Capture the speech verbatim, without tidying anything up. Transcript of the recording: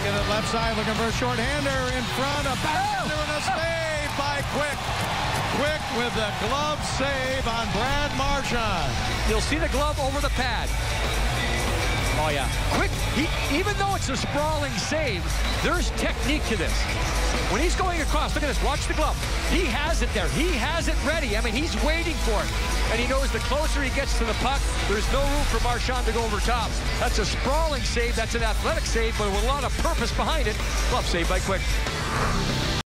Get it left side, looking for a short-hander in front. A backhander and a save by Quick. Quick with the glove save on Brad Marchand. You'll see the glove over the pad. Oh, yeah. Quick, he, even though it's a sprawling save, there's technique to this. When he's going across, look at this, watch the glove. He has it there. He has it ready. I mean, he's waiting for it. And he knows the closer he gets to the puck, there's no room for Marchand to go over top. That's a sprawling save. That's an athletic save, but with a lot of purpose behind it. Glove save by Quick.